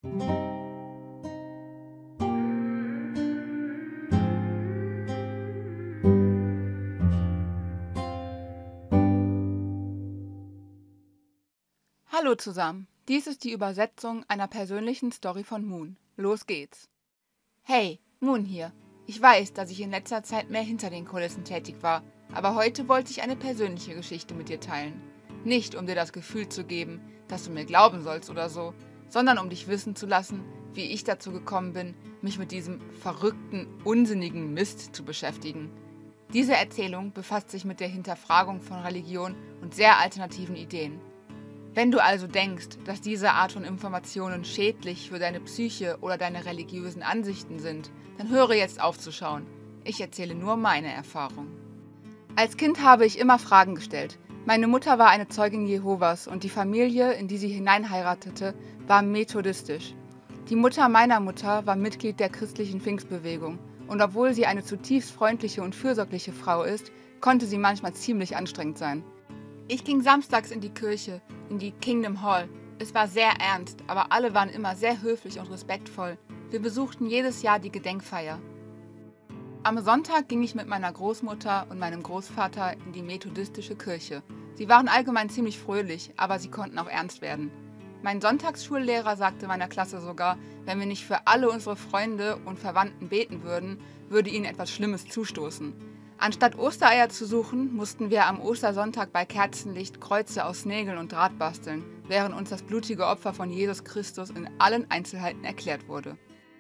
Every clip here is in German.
Hallo zusammen, dies ist die Übersetzung einer persönlichen Story von Moon. Los geht's! Hey, Moon hier. Ich weiß, dass ich in letzter Zeit mehr hinter den Kulissen tätig war, aber heute wollte ich eine persönliche Geschichte mit dir teilen. Nicht, um dir das Gefühl zu geben, dass du mir glauben sollst oder so, sondern um dich wissen zu lassen, wie ich dazu gekommen bin, mich mit diesem verrückten, unsinnigen Mist zu beschäftigen. Diese Erzählung befasst sich mit der Hinterfragung von Religion und sehr alternativen Ideen. Wenn du also denkst, dass diese Art von Informationen schädlich für deine Psyche oder deine religiösen Ansichten sind, dann höre jetzt auf zu schauen. Ich erzähle nur meine Erfahrung. Als Kind habe ich immer Fragen gestellt. Meine Mutter war eine Zeugin Jehovas und die Familie, in die sie hineinheiratete, war methodistisch. Die Mutter meiner Mutter war Mitglied der christlichen Pfingstbewegung und obwohl sie eine zutiefst freundliche und fürsorgliche Frau ist, konnte sie manchmal ziemlich anstrengend sein. Ich ging samstags in die Kirche, in die Kingdom Hall. Es war sehr ernst, aber alle waren immer sehr höflich und respektvoll. Wir besuchten jedes Jahr die Gedenkfeier. Am Sonntag ging ich mit meiner Großmutter und meinem Großvater in die methodistische Kirche. Sie waren allgemein ziemlich fröhlich, aber sie konnten auch ernst werden. Mein Sonntagsschullehrer sagte meiner Klasse sogar, wenn wir nicht für alle unsere Freunde und Verwandten beten würden, würde ihnen etwas Schlimmes zustoßen. Anstatt Ostereier zu suchen, mussten wir am Ostersonntag bei Kerzenlicht Kreuze aus Nägeln und Draht basteln, während uns das blutige Opfer von Jesus Christus in allen Einzelheiten erklärt wurde.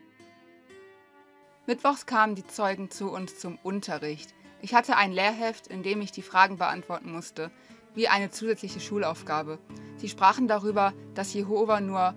Mittwochs kamen die Zeugen zu uns zum Unterricht. Ich hatte ein Lehrheft, in dem ich die Fragen beantworten musste, wie eine zusätzliche Schulaufgabe. Sie sprachen darüber, dass Jehova nur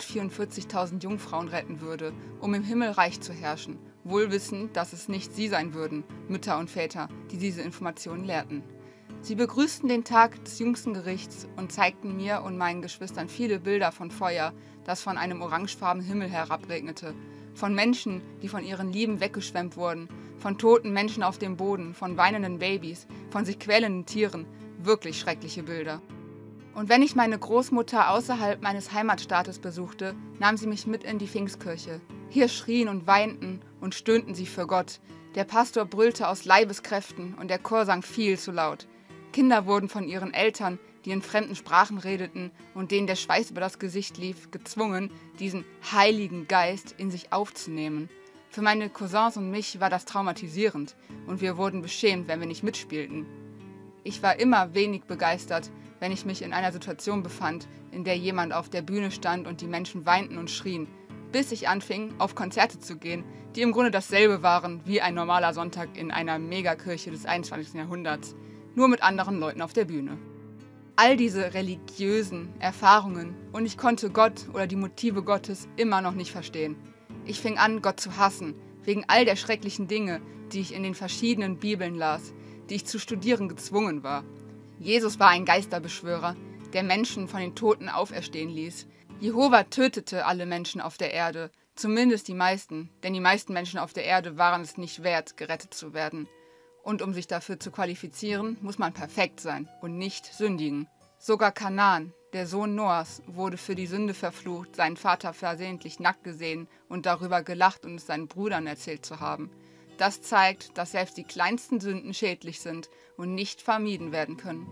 144.000 Jungfrauen retten würde, um im Himmelreich zu herrschen, wohl wissend, dass es nicht sie sein würden, Mütter und Väter, die diese Informationen lehrten. Sie begrüßten den Tag des jüngsten Gerichts und zeigten mir und meinen Geschwistern viele Bilder von Feuer, das von einem orangefarbenen Himmel herabregnete, von Menschen, die von ihren Lieben weggeschwemmt wurden, von toten Menschen auf dem Boden, von weinenden Babys, von sich quälenden Tieren, wirklich schreckliche Bilder. Und wenn ich meine Großmutter außerhalb meines Heimatstaates besuchte, nahm sie mich mit in die Pfingstkirche. Hier schrien und weinten und stöhnten sie für Gott. Der Pastor brüllte aus Leibeskräften und der Chor sang viel zu laut. Kinder wurden von ihren Eltern, die in fremden Sprachen redeten und denen der Schweiß über das Gesicht lief, gezwungen, diesen Heiligen Geist in sich aufzunehmen. Für meine Cousins und mich war das traumatisierend und wir wurden beschämt, wenn wir nicht mitspielten. Ich war immer wenig begeistert, wenn ich mich in einer Situation befand, in der jemand auf der Bühne stand und die Menschen weinten und schrien, bis ich anfing, auf Konzerte zu gehen, die im Grunde dasselbe waren wie ein normaler Sonntag in einer Megakirche des 21. Jahrhunderts, nur mit anderen Leuten auf der Bühne. All diese religiösen Erfahrungen und ich konnte Gott oder die Motive Gottes immer noch nicht verstehen. Ich fing an, Gott zu hassen, wegen all der schrecklichen Dinge, die ich in den verschiedenen Bibeln las, die ich zu studieren gezwungen war. Jesus war ein Geisterbeschwörer, der Menschen von den Toten auferstehen ließ. Jehova tötete alle Menschen auf der Erde, zumindest die meisten, denn die meisten Menschen auf der Erde waren es nicht wert, gerettet zu werden. Und um sich dafür zu qualifizieren, muss man perfekt sein und nicht sündigen. Sogar Kanaan, der Sohn Noahs, wurde für die Sünde verflucht, seinen Vater versehentlich nackt gesehen und darüber gelacht und es seinen Brüdern erzählt zu haben. Das zeigt, dass selbst die kleinsten Sünden schädlich sind und nicht vermieden werden können.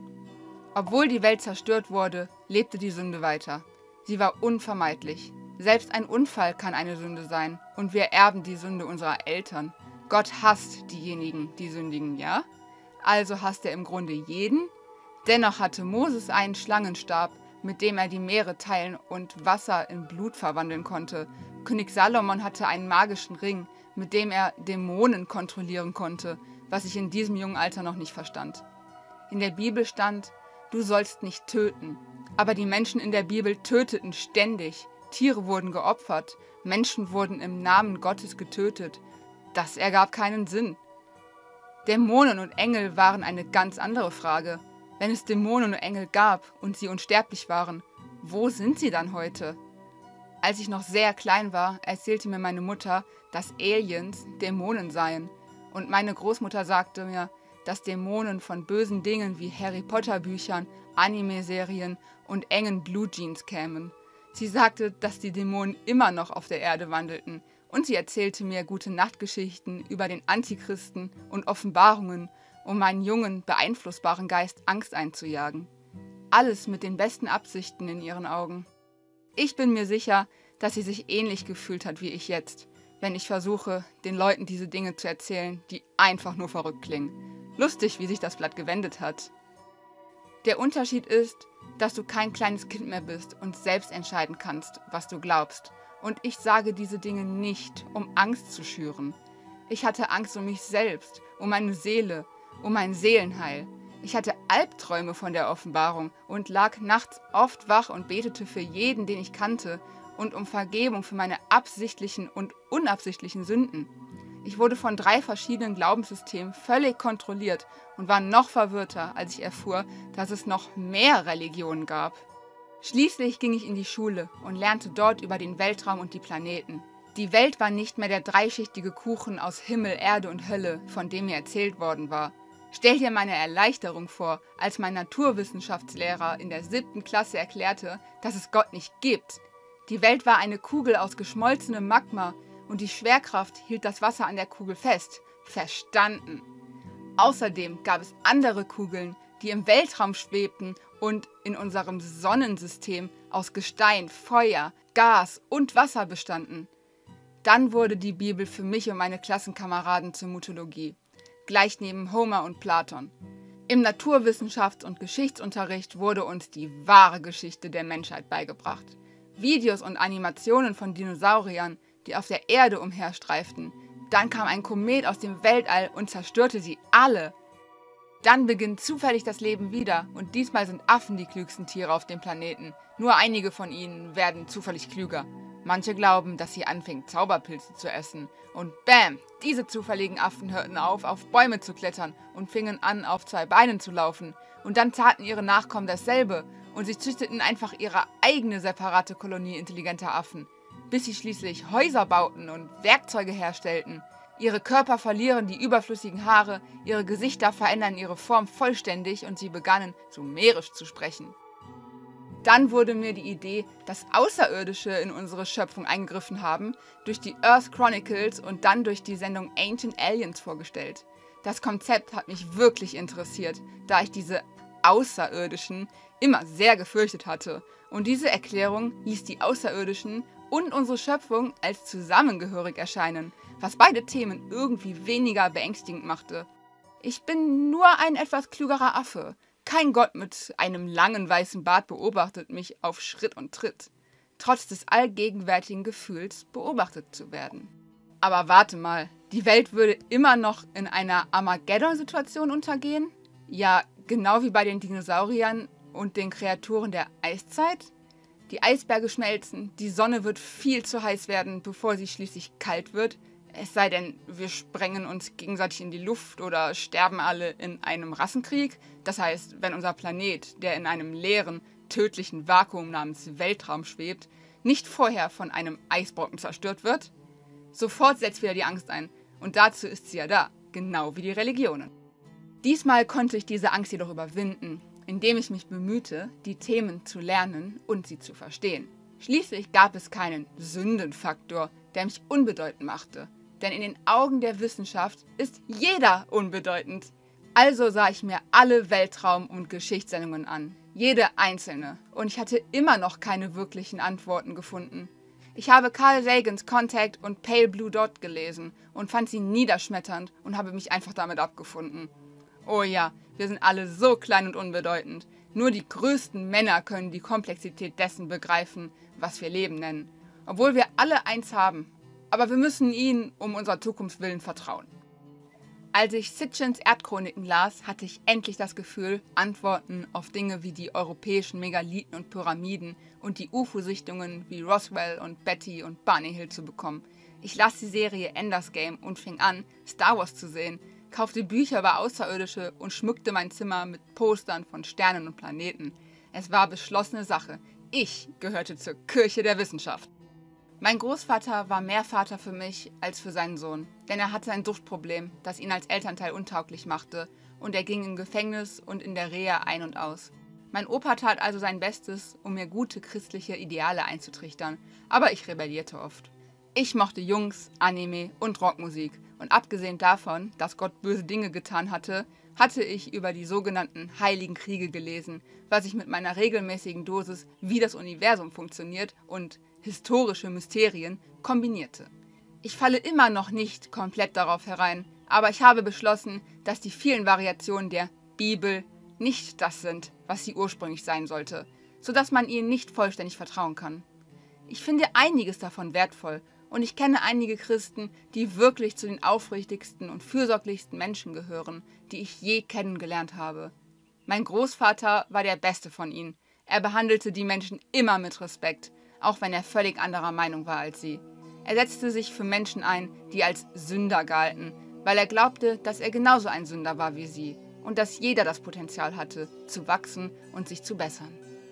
Obwohl die Welt zerstört wurde, lebte die Sünde weiter. Sie war unvermeidlich. Selbst ein Unfall kann eine Sünde sein und wir erben die Sünde unserer Eltern. Gott hasst diejenigen, die sündigen, ja? Also hasst er im Grunde jeden? Dennoch hatte Moses einen Schlangenstab, mit dem er die Meere teilen und Wasser in Blut verwandeln konnte. König Salomon hatte einen magischen Ring, mit dem er Dämonen kontrollieren konnte, was ich in diesem jungen Alter noch nicht verstand. In der Bibel stand, du sollst nicht töten. Aber die Menschen in der Bibel töteten ständig. Tiere wurden geopfert, Menschen wurden im Namen Gottes getötet. Das ergab keinen Sinn. Dämonen und Engel waren eine ganz andere Frage. Wenn es Dämonen und Engel gab und sie unsterblich waren, wo sind sie dann heute? Als ich noch sehr klein war, erzählte mir meine Mutter, dass Aliens Dämonen seien. Und meine Großmutter sagte mir, dass Dämonen von bösen Dingen wie Harry Potter Büchern, Anime-Serien und engen Blue Jeans kämen. Sie sagte, dass die Dämonen immer noch auf der Erde wandelten, und sie erzählte mir Gute-Nacht-Geschichten über den Antichristen und Offenbarungen, um meinen jungen, beeinflussbaren Geist Angst einzujagen. Alles mit den besten Absichten in ihren Augen. Ich bin mir sicher, dass sie sich ähnlich gefühlt hat wie ich jetzt, wenn ich versuche, den Leuten diese Dinge zu erzählen, die einfach nur verrückt klingen. Lustig, wie sich das Blatt gewendet hat. Der Unterschied ist, dass du kein kleines Kind mehr bist und selbst entscheiden kannst, was du glaubst. Und ich sage diese Dinge nicht, um Angst zu schüren. Ich hatte Angst um mich selbst, um meine Seele, um mein Seelenheil. Ich hatte Albträume von der Offenbarung und lag nachts oft wach und betete für jeden, den ich kannte, und um Vergebung für meine absichtlichen und unabsichtlichen Sünden. Ich wurde von 3 verschiedenen Glaubenssystemen völlig kontrolliert und war noch verwirrter, als ich erfuhr, dass es noch mehr Religionen gab. Schließlich ging ich in die Schule und lernte dort über den Weltraum und die Planeten. Die Welt war nicht mehr der dreischichtige Kuchen aus Himmel, Erde und Hölle, von dem mir erzählt worden war. Stell dir meine Erleichterung vor, als mein Naturwissenschaftslehrer in der 7. Klasse erklärte, dass es Gott nicht gibt. Die Welt war eine Kugel aus geschmolzenem Magma und die Schwerkraft hielt das Wasser an der Kugel fest. Verstanden. Außerdem gab es andere Kugeln, die im Weltraum schwebten und in unserem Sonnensystem aus Gestein, Feuer, Gas und Wasser bestanden. Dann wurde die Bibel für mich und meine Klassenkameraden zur Mythologie, gleich neben Homer und Platon. Im Naturwissenschafts- und Geschichtsunterricht wurde uns die wahre Geschichte der Menschheit beigebracht. Videos und Animationen von Dinosauriern, die auf der Erde umherstreiften. Dann kam ein Komet aus dem Weltall und zerstörte sie alle. Dann beginnt zufällig das Leben wieder und diesmal sind Affen die klügsten Tiere auf dem Planeten. Nur einige von ihnen werden zufällig klüger. Manche glauben, dass sie anfingen, Zauberpilze zu essen. Und bam, diese zufälligen Affen hörten auf Bäume zu klettern und fingen an, auf 2 Beinen zu laufen. Und dann taten ihre Nachkommen dasselbe und sie züchteten einfach ihre eigene separate Kolonie intelligenter Affen, bis sie schließlich Häuser bauten und Werkzeuge herstellten. Ihre Körper verlieren die überflüssigen Haare, ihre Gesichter verändern ihre Form vollständig und sie begannen, Sumerisch zu sprechen. Dann wurde mir die Idee, dass Außerirdische in unsere Schöpfung eingegriffen haben, durch die Earth Chronicles und dann durch die Sendung Ancient Aliens vorgestellt. Das Konzept hat mich wirklich interessiert, da ich diese Außerirdischen immer sehr gefürchtet hatte. Und diese Erklärung ließ die Außerirdischen und unsere Schöpfung als zusammengehörig erscheinen, was beide Themen irgendwie weniger beängstigend machte. Ich bin nur ein etwas klügerer Affe. Kein Gott mit einem langen weißen Bart beobachtet mich auf Schritt und Tritt, trotz des allgegenwärtigen Gefühls, beobachtet zu werden. Aber warte mal, die Welt würde immer noch in einer Armageddon-Situation untergehen? Ja, genau wie bei den Dinosauriern und den Kreaturen der Eiszeit? Die Eisberge schmelzen, die Sonne wird viel zu heiß werden, bevor sie schließlich kalt wird. Es sei denn, wir sprengen uns gegenseitig in die Luft oder sterben alle in einem Rassenkrieg. Das heißt, wenn unser Planet, der in einem leeren, tödlichen Vakuum namens Weltraum schwebt, nicht vorher von einem Eisbrocken zerstört wird. Sofort setzt wieder die Angst ein. Und dazu ist sie ja da, genau wie die Religionen. Diesmal konnte ich diese Angst jedoch überwinden, indem ich mich bemühte, die Themen zu lernen und sie zu verstehen. Schließlich gab es keinen Sündenfaktor, der mich unbedeutend machte. Denn in den Augen der Wissenschaft ist jeder unbedeutend. Also sah ich mir alle Weltraum- und Geschichtssendungen an, jede einzelne, und ich hatte immer noch keine wirklichen Antworten gefunden. Ich habe Carl Sagans Contact und Pale Blue Dot gelesen und fand sie niederschmetternd und habe mich einfach damit abgefunden. Oh ja, wir sind alle so klein und unbedeutend. Nur die größten Männer können die Komplexität dessen begreifen, was wir Leben nennen. Obwohl wir alle eins haben. Aber wir müssen ihnen um unserer Zukunft willen vertrauen. Als ich Sitchins Erdchroniken las, hatte ich endlich das Gefühl, Antworten auf Dinge wie die europäischen Megalithen und Pyramiden und die UFO-Sichtungen wie Roswell und Betty und Barney Hill zu bekommen. Ich las die Serie Ender's Game und fing an, Star Wars zu sehen, kaufte Bücher über Außerirdische und schmückte mein Zimmer mit Postern von Sternen und Planeten. Es war beschlossene Sache. Ich gehörte zur Kirche der Wissenschaft. Mein Großvater war mehr Vater für mich als für seinen Sohn, denn er hatte ein Suchtproblem, das ihn als Elternteil untauglich machte, und er ging im Gefängnis und in der Reha ein und aus. Mein Opa tat also sein Bestes, um mir gute christliche Ideale einzutrichtern, aber ich rebellierte oft. Ich mochte Jungs, Anime und Rockmusik und abgesehen davon, dass Gott böse Dinge getan hatte, hatte ich über die sogenannten Heiligen Kriege gelesen, was ich mit meiner regelmäßigen Dosis wie das Universum funktioniert und historische Mysterien kombinierte. Ich falle immer noch nicht komplett darauf herein, aber ich habe beschlossen, dass die vielen Variationen der Bibel nicht das sind, was sie ursprünglich sein sollte, sodass man ihnen nicht vollständig vertrauen kann. Ich finde einiges davon wertvoll und ich kenne einige Christen, die wirklich zu den aufrichtigsten und fürsorglichsten Menschen gehören, die ich je kennengelernt habe. Mein Großvater war der beste von ihnen. Er behandelte die Menschen immer mit Respekt, auch wenn er völlig anderer Meinung war als sie. Er setzte sich für Menschen ein, die als Sünder galten, weil er glaubte, dass er genauso ein Sünder war wie sie und dass jeder das Potenzial hatte, zu wachsen und sich zu bessern.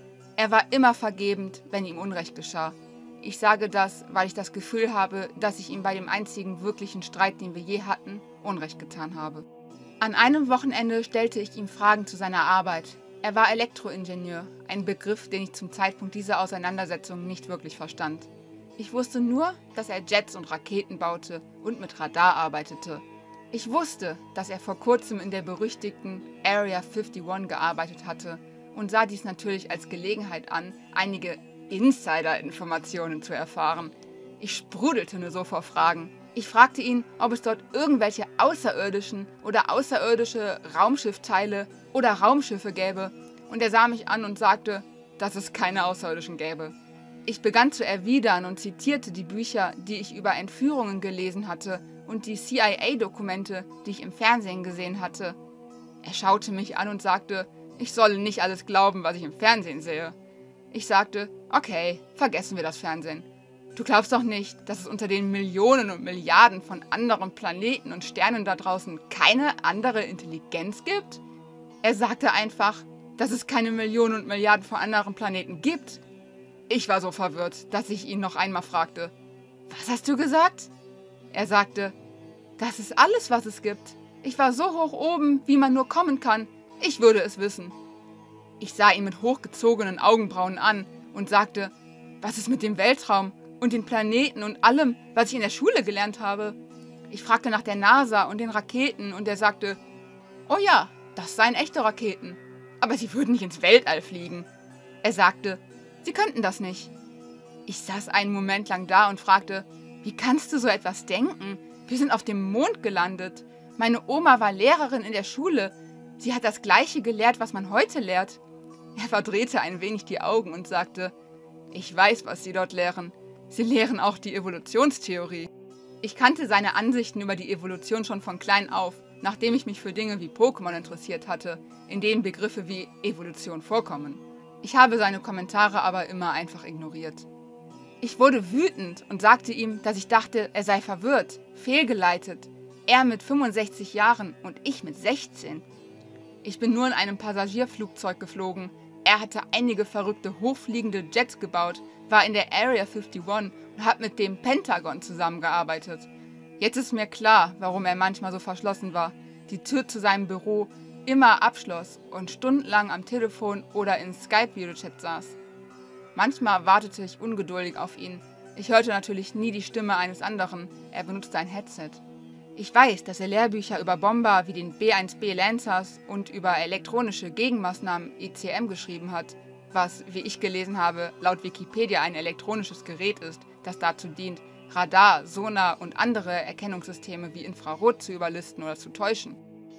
Er war immer vergebend, wenn ihm Unrecht geschah. Ich sage das, weil ich das Gefühl habe, dass ich ihm bei dem einzigen wirklichen Streit, den wir je hatten, Unrecht getan habe. An einem Wochenende stellte ich ihm Fragen zu seiner Arbeit. Er war Elektroingenieur, ein Begriff, den ich zum Zeitpunkt dieser Auseinandersetzung nicht wirklich verstand. Ich wusste nur, dass er Jets und Raketen baute und mit Radar arbeitete. Ich wusste, dass er vor kurzem in der berüchtigten Area 51 gearbeitet hatte und sah dies natürlich als Gelegenheit an, einige Insider-Informationen zu erfahren. Ich sprudelte nur so vor Fragen. Ich fragte ihn, ob es dort irgendwelche außerirdischen oder außerirdische Raumschiffteile oder Raumschiffe gäbe und er sah mich an und sagte, dass es keine Außerirdischen gäbe. Ich begann zu erwidern und zitierte die Bücher, die ich über Entführungen gelesen hatte und die CIA-Dokumente, die ich im Fernsehen gesehen hatte. Er schaute mich an und sagte, ich solle nicht alles glauben, was ich im Fernsehen sehe. Ich sagte, okay, vergessen wir das Fernsehen. Du glaubst doch nicht, dass es unter den Millionen und Milliarden von anderen Planeten und Sternen da draußen keine andere Intelligenz gibt? Er sagte einfach, dass es keine Millionen und Milliarden von anderen Planeten gibt. Ich war so verwirrt, dass ich ihn noch einmal fragte, was hast du gesagt? Er sagte, das ist alles, was es gibt. Ich war so hoch oben, wie man nur kommen kann. Ich würde es wissen. Ich sah ihn mit hochgezogenen Augenbrauen an und sagte, was ist mit dem Weltraum und den Planeten und allem, was ich in der Schule gelernt habe? Ich fragte nach der NASA und den Raketen und er sagte, oh ja, das seien echte Raketen, aber sie würden nicht ins Weltall fliegen. Er sagte, sie könnten das nicht. Ich saß einen Moment lang da und fragte, wie kannst du so etwas denken? Wir sind auf dem Mond gelandet. Meine Oma war Lehrerin in der Schule. Sie hat das Gleiche gelehrt, was man heute lehrt. Er verdrehte ein wenig die Augen und sagte, ich weiß, was Sie dort lehren. Sie lehren auch die Evolutionstheorie. Ich kannte seine Ansichten über die Evolution schon von klein auf, nachdem ich mich für Dinge wie Pokémon interessiert hatte, in denen Begriffe wie Evolution vorkommen. Ich habe seine Kommentare aber immer einfach ignoriert. Ich wurde wütend und sagte ihm, dass ich dachte, er sei verwirrt, fehlgeleitet. Er mit 65 Jahren und ich mit 16. Ich bin nur in einem Passagierflugzeug geflogen. Er hatte einige verrückte hochfliegende Jets gebaut, war in der Area 51 und hat mit dem Pentagon zusammengearbeitet. Jetzt ist mir klar, warum er manchmal so verschlossen war, die Tür zu seinem Büro immer abschloss und stundenlang am Telefon oder in Skype-Videochat saß. Manchmal wartete ich ungeduldig auf ihn. Ich hörte natürlich nie die Stimme eines anderen, er benutzte ein Headset. Ich weiß, dass er Lehrbücher über Bomber wie den B-1B Lancers und über elektronische Gegenmaßnahmen ECM geschrieben hat, was, wie ich gelesen habe, laut Wikipedia ein elektronisches Gerät ist, das dazu dient, Radar, Sonar und andere Erkennungssysteme wie Infrarot zu überlisten oder zu täuschen.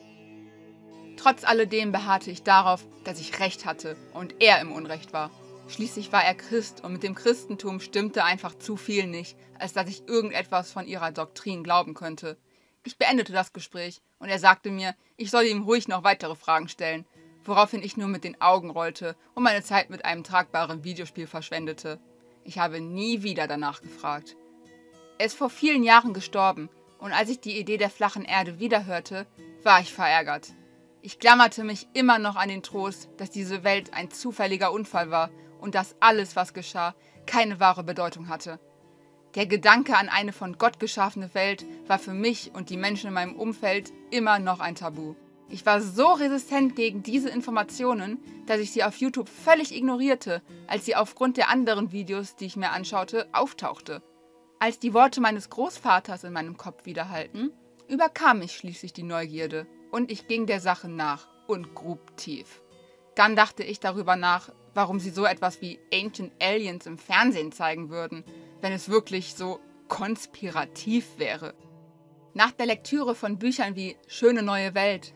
Trotz alledem beharrte ich darauf, dass ich recht hatte und er im Unrecht war. Schließlich war er Christ und mit dem Christentum stimmte einfach zu viel nicht, als dass ich irgendetwas von ihrer Doktrin glauben könnte. Ich beendete das Gespräch und er sagte mir, ich solle ihm ruhig noch weitere Fragen stellen, woraufhin ich nur mit den Augen rollte und meine Zeit mit einem tragbaren Videospiel verschwendete. Ich habe nie wieder danach gefragt. Er ist vor vielen Jahren gestorben und als ich die Idee der flachen Erde wiederhörte, war ich verärgert. Ich klammerte mich immer noch an den Trost, dass diese Welt ein zufälliger Unfall war und dass alles, was geschah, keine wahre Bedeutung hatte. Der Gedanke an eine von Gott geschaffene Welt war für mich und die Menschen in meinem Umfeld immer noch ein Tabu. Ich war so resistent gegen diese Informationen, dass ich sie auf YouTube völlig ignorierte, als sie aufgrund der anderen Videos, die ich mir anschaute, auftauchte. Als die Worte meines Großvaters in meinem Kopf widerhallten, überkam mich schließlich die Neugierde und ich ging der Sache nach und grub tief. Dann dachte ich darüber nach, warum sie so etwas wie Ancient Aliens im Fernsehen zeigen würden, wenn es wirklich so konspirativ wäre. Nach der Lektüre von Büchern wie Schöne neue Welt,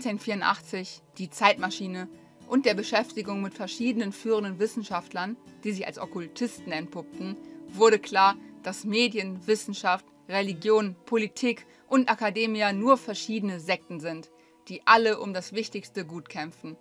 1984, Die Zeitmaschine und der Beschäftigung mit verschiedenen führenden Wissenschaftlern, die sich als Okkultisten entpuppten, wurde klar, dass Medien, Wissenschaft, Religion, Politik und Akademia nur verschiedene Sekten sind, die alle um das wichtigste Gut kämpfen.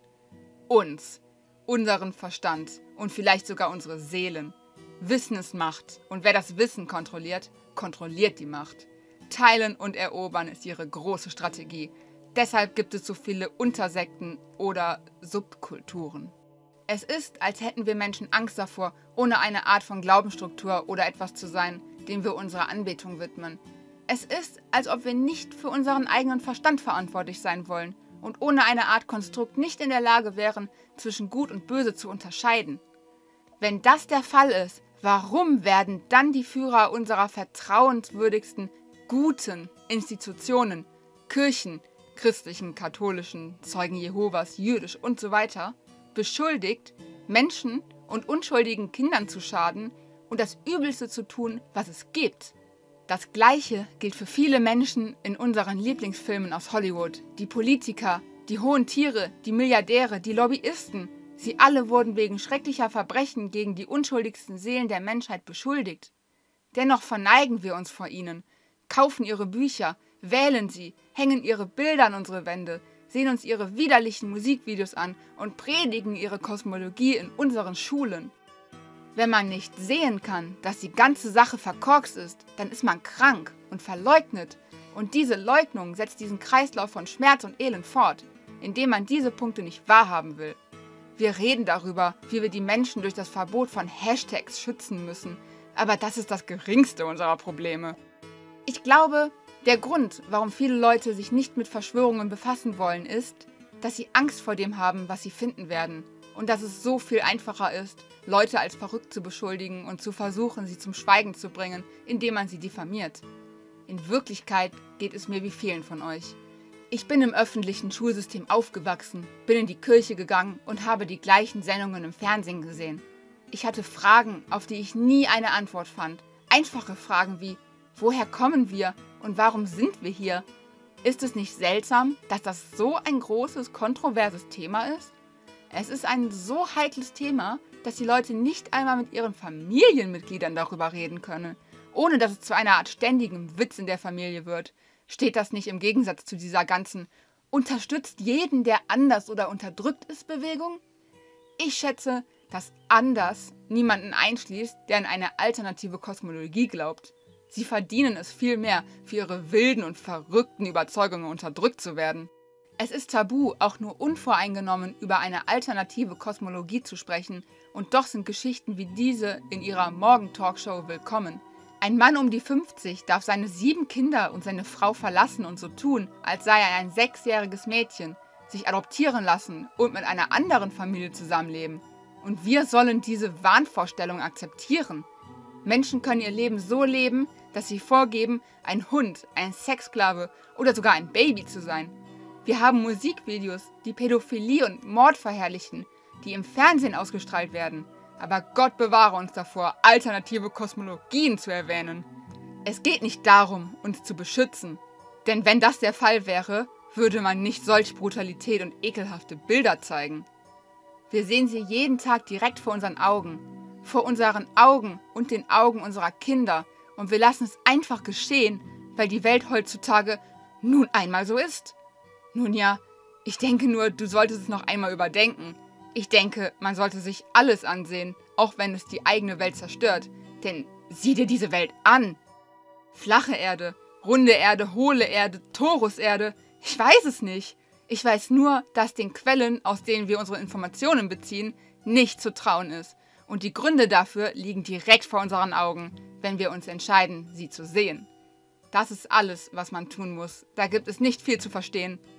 Uns, unseren Verstand und vielleicht sogar unsere Seelen. Wissen ist Macht und wer das Wissen kontrolliert, kontrolliert die Macht. Teilen und erobern ist ihre große Strategie. Deshalb gibt es so viele Untersekten oder Subkulturen. Es ist, als hätten wir Menschen Angst davor, ohne eine Art von Glaubensstruktur oder etwas zu sein, dem wir unsere Anbetung widmen. Es ist, als ob wir nicht für unseren eigenen Verstand verantwortlich sein wollen und ohne eine Art Konstrukt nicht in der Lage wären, zwischen Gut und Böse zu unterscheiden. Wenn das der Fall ist, warum werden dann die Führer unserer vertrauenswürdigsten, guten Institutionen, Kirchen, christlichen, katholischen, Zeugen Jehovas, jüdisch und so weiter, beschuldigt, Menschen und unschuldigen Kindern zu schaden und das Übelste zu tun, was es gibt? Das Gleiche gilt für viele Menschen in unseren Lieblingsfilmen aus Hollywood. Die Politiker, die hohen Tiere, die Milliardäre, die Lobbyisten. Sie alle wurden wegen schrecklicher Verbrechen gegen die unschuldigsten Seelen der Menschheit beschuldigt. Dennoch verneigen wir uns vor ihnen, kaufen ihre Bücher, wählen sie, hängen ihre Bilder an unsere Wände, sehen uns ihre widerlichen Musikvideos an und predigen ihre Kosmologie in unseren Schulen. Wenn man nicht sehen kann, dass die ganze Sache verkorkst ist, dann ist man krank und verleugnet. Und diese Leugnung setzt diesen Kreislauf von Schmerz und Elend fort, indem man diese Punkte nicht wahrhaben will. Wir reden darüber, wie wir die Menschen durch das Verbot von Hashtags schützen müssen, aber das ist das geringste unserer Probleme. Ich glaube, der Grund, warum viele Leute sich nicht mit Verschwörungen befassen wollen, ist, dass sie Angst vor dem haben, was sie finden werden. Und dass es so viel einfacher ist, Leute als verrückt zu beschuldigen und zu versuchen, sie zum Schweigen zu bringen, indem man sie diffamiert. In Wirklichkeit geht es mir wie vielen von euch. Ich bin im öffentlichen Schulsystem aufgewachsen, bin in die Kirche gegangen und habe die gleichen Sendungen im Fernsehen gesehen. Ich hatte Fragen, auf die ich nie eine Antwort fand. Einfache Fragen wie: Woher kommen wir und warum sind wir hier? Ist es nicht seltsam, dass das so ein großes, kontroverses Thema ist? Es ist ein so heikles Thema, dass die Leute nicht einmal mit ihren Familienmitgliedern darüber reden können, ohne dass es zu einer Art ständigem Witz in der Familie wird. Steht das nicht im Gegensatz zu dieser ganzen "Unterstützt jeden, der anders oder unterdrückt ist" Bewegung? Ich schätze, dass anders niemanden einschließt, der an eine alternative Kosmologie glaubt. Sie verdienen es vielmehr, für ihre wilden und verrückten Überzeugungen unterdrückt zu werden. Es ist tabu, auch nur unvoreingenommen über eine alternative Kosmologie zu sprechen, und doch sind Geschichten wie diese in ihrer Morgen-Talkshow willkommen. Ein Mann um die 50 darf seine 7 Kinder und seine Frau verlassen und so tun, als sei er ein 6-jähriges Mädchen, sich adoptieren lassen und mit einer anderen Familie zusammenleben. Und wir sollen diese Wahnvorstellung akzeptieren. Menschen können ihr Leben so leben, dass sie vorgeben, ein Hund, ein Sexsklave oder sogar ein Baby zu sein. Wir haben Musikvideos, die Pädophilie und Mord verherrlichen, die im Fernsehen ausgestrahlt werden. Aber Gott bewahre uns davor, alternative Kosmologien zu erwähnen. Es geht nicht darum, uns zu beschützen. Denn wenn das der Fall wäre, würde man nicht solch Brutalität und ekelhafte Bilder zeigen. Wir sehen sie jeden Tag direkt vor unseren Augen. Vor unseren Augen und den Augen unserer Kinder. Und wir lassen es einfach geschehen, weil die Welt heutzutage nun einmal so ist. Nun ja, ich denke nur, du solltest es noch einmal überdenken. Ich denke, man sollte sich alles ansehen, auch wenn es die eigene Welt zerstört. Denn sieh dir diese Welt an. Flache Erde, runde Erde, hohle Erde, Toruserde. Ich weiß es nicht. Ich weiß nur, dass den Quellen, aus denen wir unsere Informationen beziehen, nicht zu trauen ist. Und die Gründe dafür liegen direkt vor unseren Augen, wenn wir uns entscheiden, sie zu sehen. Das ist alles, was man tun muss. Da gibt es nicht viel zu verstehen.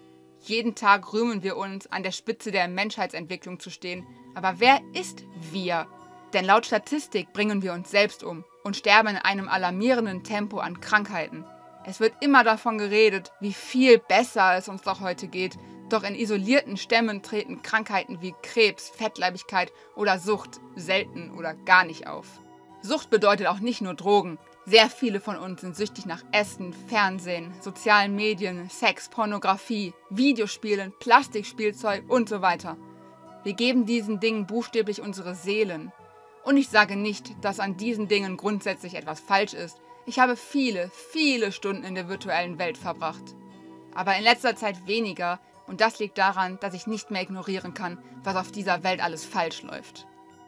Jeden Tag rühmen wir uns, an der Spitze der Menschheitsentwicklung zu stehen. Aber wer ist wir? Denn laut Statistik bringen wir uns selbst um und sterben in einem alarmierenden Tempo an Krankheiten. Es wird immer davon geredet, wie viel besser es uns doch heute geht. Doch in isolierten Stämmen treten Krankheiten wie Krebs, Fettleibigkeit oder Sucht selten oder gar nicht auf. Sucht bedeutet auch nicht nur Drogen. Sehr viele von uns sind süchtig nach Essen, Fernsehen, sozialen Medien, Sex, Pornografie, Videospielen, Plastikspielzeug und so weiter. Wir geben diesen Dingen buchstäblich unsere Seelen. Und ich sage nicht, dass an diesen Dingen grundsätzlich etwas falsch ist. Ich habe viele, viele Stunden in der virtuellen Welt verbracht. Aber in letzter Zeit weniger, und das liegt daran, dass ich nicht mehr ignorieren kann, was auf dieser Welt alles falsch läuft.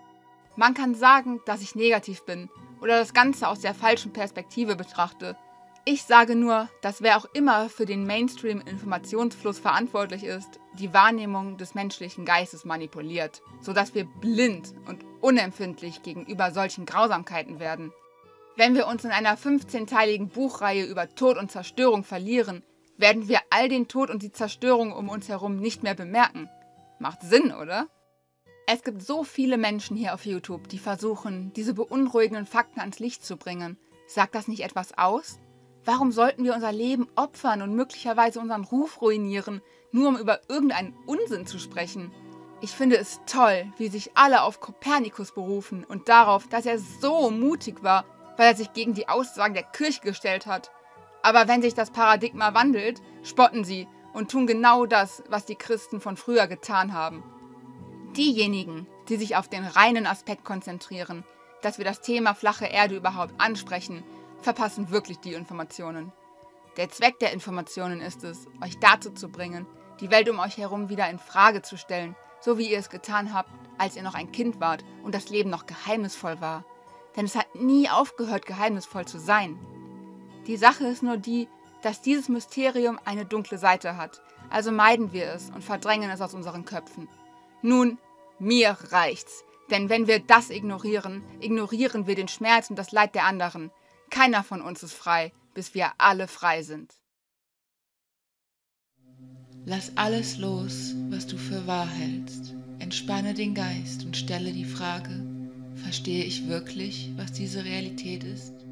Man kann sagen, dass ich negativ bin oder das Ganze aus der falschen Perspektive betrachte. Ich sage nur, dass wer auch immer für den Mainstream-Informationsfluss verantwortlich ist, die Wahrnehmung des menschlichen Geistes manipuliert, sodass wir blind und unempfindlich gegenüber solchen Grausamkeiten werden. Wenn wir uns in einer 15-teiligen Buchreihe über Tod und Zerstörung verlieren, werden wir all den Tod und die Zerstörung um uns herum nicht mehr bemerken. Macht Sinn, oder? Es gibt so viele Menschen hier auf YouTube, die versuchen, diese beunruhigenden Fakten ans Licht zu bringen. Sagt das nicht etwas aus? Warum sollten wir unser Leben opfern und möglicherweise unseren Ruf ruinieren, nur um über irgendeinen Unsinn zu sprechen? Ich finde es toll, wie sich alle auf Kopernikus berufen und darauf, dass er so mutig war, weil er sich gegen die Aussagen der Kirche gestellt hat. Aber wenn sich das Paradigma wandelt, spotten sie und tun genau das, was die Christen von früher getan haben. Diejenigen, die sich auf den reinen Aspekt konzentrieren, dass wir das Thema flache Erde überhaupt ansprechen, verpassen wirklich die Informationen. Der Zweck der Informationen ist es, euch dazu zu bringen, die Welt um euch herum wieder in Frage zu stellen, so wie ihr es getan habt, als ihr noch ein Kind wart und das Leben noch geheimnisvoll war. Denn es hat nie aufgehört, geheimnisvoll zu sein. Die Sache ist nur die, dass dieses Mysterium eine dunkle Seite hat, also meiden wir es und verdrängen es aus unseren Köpfen. Nun, mir reicht's, denn wenn wir das ignorieren, ignorieren wir den Schmerz und das Leid der anderen. Keiner von uns ist frei, bis wir alle frei sind. Lass alles los, was du für wahr hältst. Entspanne den Geist und stelle die Frage: Verstehe ich wirklich, was diese Realität ist?